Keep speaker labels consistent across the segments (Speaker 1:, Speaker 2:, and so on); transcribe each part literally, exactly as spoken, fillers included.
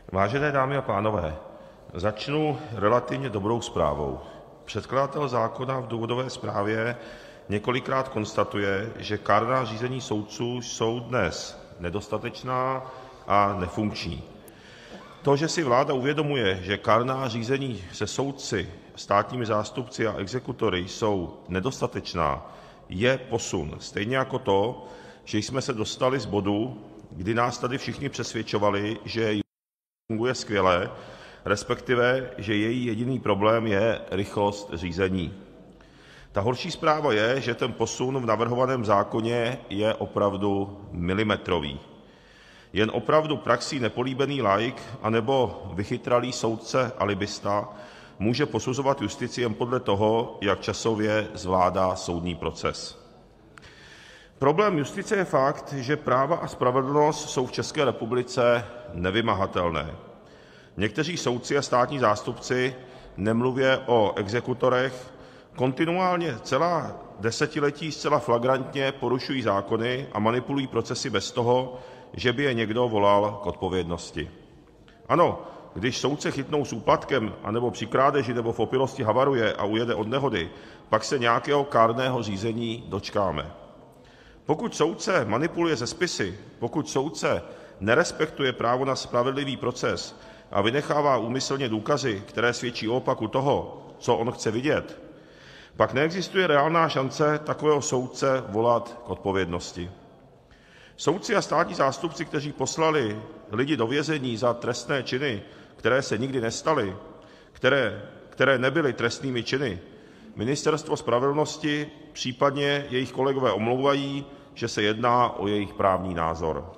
Speaker 1: Vážené dámy a pánové, začnu relativně dobrou zprávou. Předkladatel zákona v důvodové zprávě několikrát konstatuje, že kárná řízení soudců jsou dnes nedostatečná a nefunkční. To, že si vláda uvědomuje, že kárná řízení se soudci, státními zástupci a exekutory jsou nedostatečná, je posun, stejně jako to, že jsme se dostali z bodu, kdy nás tady všichni přesvědčovali, že funguje skvěle, respektive, že její jediný problém je rychlost řízení. Ta horší zpráva je, že ten posun v navrhovaném zákoně je opravdu milimetrový. Jen opravdu praxí nepolíbený laik anebo vychytralý soudce alibista může posuzovat justici jen podle toho, jak časově zvládá soudní proces. Problém justice je fakt, že práva a spravedlnost jsou v České republice nevymahatelné. Někteří soudci a státní zástupci, nemluvě o exekutorech, kontinuálně celá desetiletí zcela flagrantně porušují zákony a manipulují procesy bez toho, že by je někdo volal k odpovědnosti. Ano, když soudce chytnou s úplatkem anebo při krádeži nebo v opilosti havaruje a ujede od nehody, pak se nějakého kárného řízení dočkáme. Pokud soudce manipuluje se spisy, pokud soudce nerespektuje právo na spravedlivý proces a vynechává úmyslně důkazy, které svědčí o opaku toho, co on chce vidět, pak neexistuje reálná šance takového soudce volat k odpovědnosti. Soudci a státní zástupci, kteří poslali lidi do vězení za trestné činy, které se nikdy nestaly, které, které nebyly trestnými činy, Ministerstvo spravedlnosti, případně jejich kolegové omlouvají, že se jedná o jejich právní názor.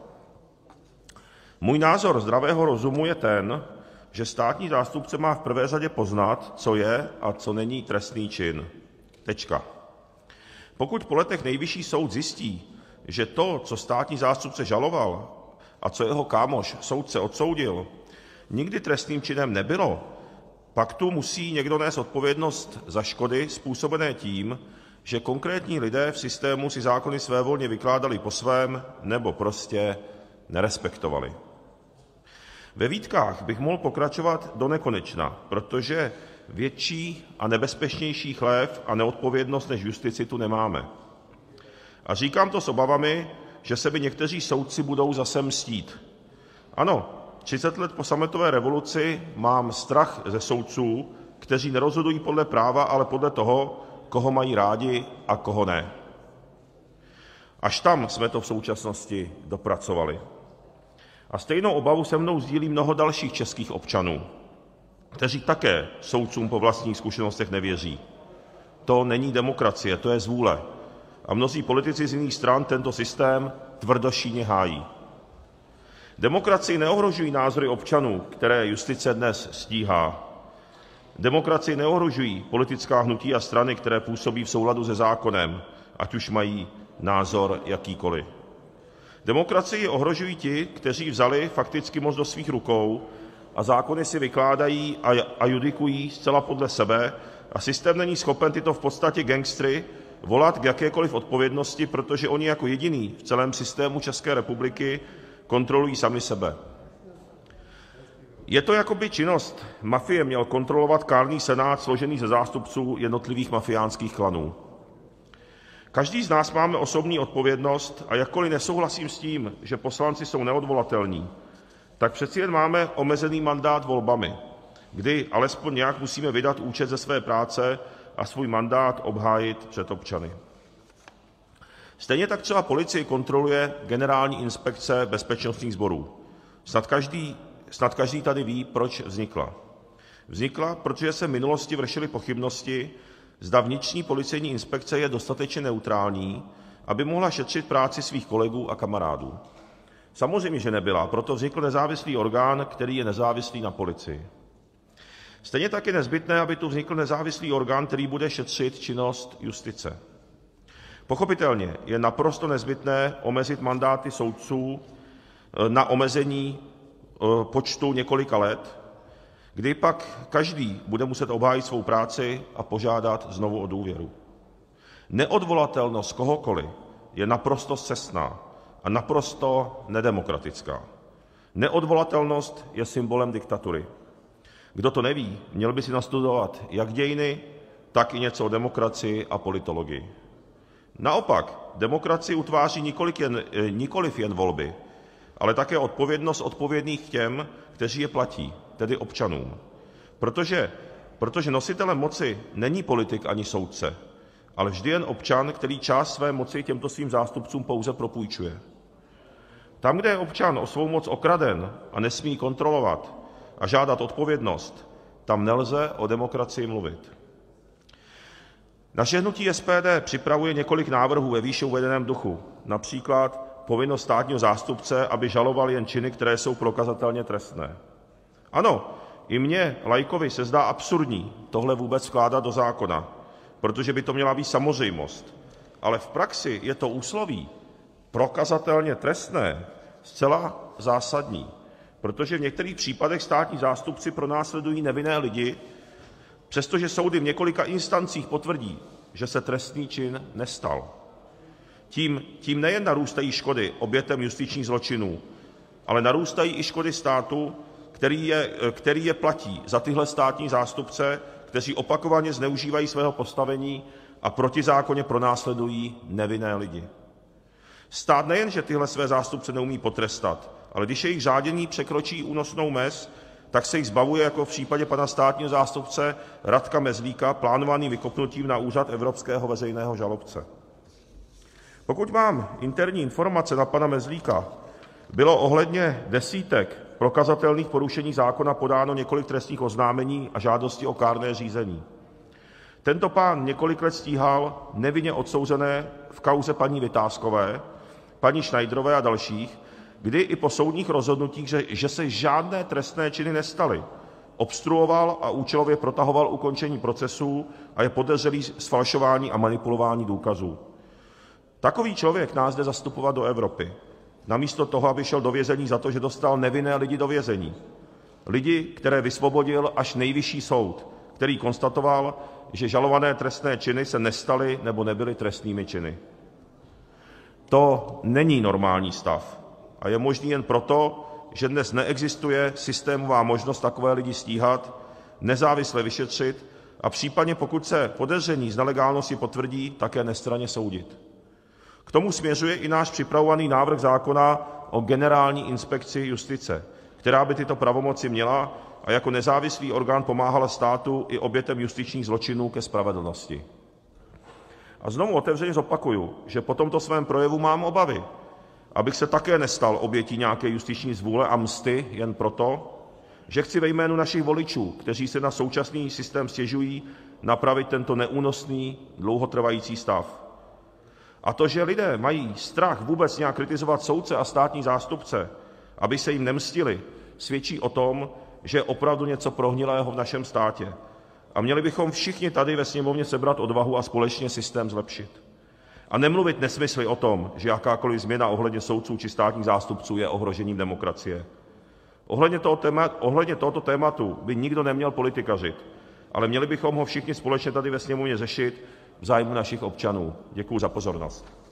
Speaker 1: Můj názor zdravého rozumu je ten, že státní zástupce má v prvé řadě poznat, co je a co není trestný čin. Tečka. Pokud po letech Nejvyšší soud zjistí, že to, co státní zástupce žaloval a co jeho kámoš soudce odsoudil, nikdy trestným činem nebylo, pak tu musí někdo nést odpovědnost za škody způsobené tím, že konkrétní lidé v systému si zákony svévolně vykládali po svém nebo prostě nerespektovali. Ve výtkách bych mohl pokračovat donekonečna, protože větší a nebezpečnější chlév a neodpovědnost než justici tu nemáme. A říkám to s obavami, že se mi někteří soudci budou zase mstít. Ano, třicet let po sametové revoluci mám strach ze soudců, kteří nerozhodují podle práva, ale podle toho, koho mají rádi a koho ne. Až tam jsme to v současnosti dopracovali. A stejnou obavu se mnou sdílí mnoho dalších českých občanů, kteří také soudcům po vlastních zkušenostech nevěří. To není demokracie, to je zvůle. A mnozí politici z jiných stran tento systém tvrdošíjně hájí. Demokracii neohrožují názory občanů, které justice dnes stíhá. Demokracii neohrožují politická hnutí a strany, které působí v souladu se zákonem, ať už mají názor jakýkoliv. Demokracii ohrožují ti, kteří vzali fakticky moc do svých rukou a zákony si vykládají a judikují zcela podle sebe a systém není schopen tyto v podstatě gangstry volat k jakékoliv odpovědnosti, protože oni jako jediní v celém systému České republiky kontrolují sami sebe. Je to, jako by činnost mafie měl kontrolovat kárný senát složený ze zástupců jednotlivých mafiánských klanů. Každý z nás máme osobní odpovědnost a jakkoliv nesouhlasím s tím, že poslanci jsou neodvolatelní, tak přeci jen máme omezený mandát volbami, kdy alespoň nějak musíme vydat účet ze své práce a svůj mandát obhájit před občany. Stejně tak třeba policii kontroluje Generální inspekce bezpečnostních sborů. Snad každý, snad každý tady ví, proč vznikla. Vznikla, protože se v minulosti vršily pochybnosti, zda vnitřní policejní inspekce je dostatečně neutrální, aby mohla šetřit práci svých kolegů a kamarádů. Samozřejmě, že nebyla, proto vznikl nezávislý orgán, který je nezávislý na policii. Stejně tak je nezbytné, aby tu vznikl nezávislý orgán, který bude šetřit činnost justice. Pochopitelně je naprosto nezbytné omezit mandáty soudců na omezení počtu několika let, kdy pak každý bude muset obhájit svou práci a požádat znovu o důvěru. Neodvolatelnost kohokoliv je naprosto scestná a naprosto nedemokratická. Neodvolatelnost je symbolem diktatury. Kdo to neví, měl by si nastudovat jak dějiny, tak i něco o demokracii a politologii. Naopak, demokracii utváří nikoliv jen, nikoliv jen volby, ale také odpovědnost odpovědných těm, kteří je platí, tedy občanům. Protože, protože nositelem moci není politik ani soudce, ale vždy jen občan, který část své moci těmto svým zástupcům pouze propůjčuje. Tam, kde je občan o svou moc okraden a nesmí kontrolovat a žádat odpovědnost, tam nelze o demokracii mluvit. Naše hnutí S P D připravuje několik návrhů ve výše uvedeném duchu, například povinnost státního zástupce, aby žaloval jen činy, které jsou prokazatelně trestné. Ano, i mně, laikovi, se zdá absurdní tohle vůbec vkládat do zákona, protože by to měla být samozřejmost. Ale v praxi je to úsloví prokazatelně trestné zcela zásadní, protože v některých případech státní zástupci pronásledují nevinné lidi, přestože soudy v několika instancích potvrdí, že se trestný čin nestal. Tím, tím nejen narůstají škody obětem justičních zločinů, ale narůstají i škody státu, který je, který je platí za tyhle státní zástupce, kteří opakovaně zneužívají svého postavení a protizákonně pronásledují nevinné lidi. Stát nejen, že tyhle své zástupce neumí potrestat, ale když jejich řádění překročí únosnou mez, tak se jich zbavuje, jako v případě pana státního zástupce Radka Mezlíka, plánovaným vykopnutím na úřad evropského veřejného žalobce. Pokud mám interní informace na pana Mezlíka, bylo ohledně desítek prokazatelných porušení zákona podáno několik trestních oznámení a žádosti o kárné řízení. Tento pán několik let stíhal nevinně odsouzené v kauze paní Vitáskové, paní Schneiderové a dalších, kdy i po soudních rozhodnutích, že, že se žádné trestné činy nestaly, obstruoval a účelově protahoval ukončení procesů a je podezřelý z falšování a manipulování důkazů. Takový člověk nás jde zastupovat do Evropy, namísto toho, aby šel do vězení za to, že dostal nevinné lidi do vězení. Lidi, které vysvobodil až nejvyšší soud, který konstatoval, že žalované trestné činy se nestaly nebo nebyly trestnými činy. To není normální stav a je možný jen proto, že dnes neexistuje systémová možnost takové lidi stíhat, nezávisle vyšetřit a případně, pokud se podezření z nelegálnosti potvrdí, také nestranně soudit. K tomu směřuje i náš připravovaný návrh zákona o Generální inspekci justice, která by tyto pravomoci měla a jako nezávislý orgán pomáhala státu i obětem justičních zločinů ke spravedlnosti. A znovu otevřeně zopakuju, že po tomto svém projevu mám obavy, abych se také nestal obětí nějaké justiční zvůle a msty jen proto, že chci ve jménu našich voličů, kteří se na současný systém stěžují, napravit tento neúnosný, dlouhotrvající stav. A to, že lidé mají strach vůbec nějak kritizovat soudce a státní zástupce, aby se jim nemstili, svědčí o tom, že je opravdu něco prohnilého v našem státě. A měli bychom všichni tady ve sněmovně sebrat odvahu a společně systém zlepšit. A nemluvit nesmysly o tom, že jakákoliv změna ohledně soudců či státních zástupců je ohrožením demokracie. Ohledně, toho téma, ohledně tohoto tématu by nikdo neměl politikařit, ale měli bychom ho všichni společně tady ve sněmovně řešit v zájmu našich občanů. Děkuji za pozornost.